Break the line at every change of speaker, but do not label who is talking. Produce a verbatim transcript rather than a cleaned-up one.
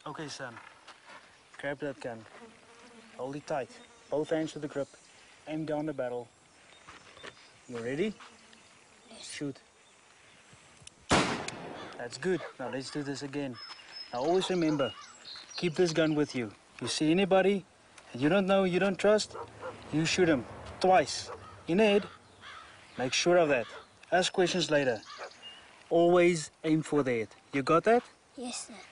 Okay, son. Grab that gun. Hold it tight. Both hands to the grip. Aim down the barrel. You ready?
Yes.
Shoot. That's good. Now let's do this again. Now always remember, keep this gun with you. You see anybody that you don't know, you don't trust, you shoot them twice in the head. Make sure of that. Ask questions later. Always aim for the head. You got that?
Yes, sir.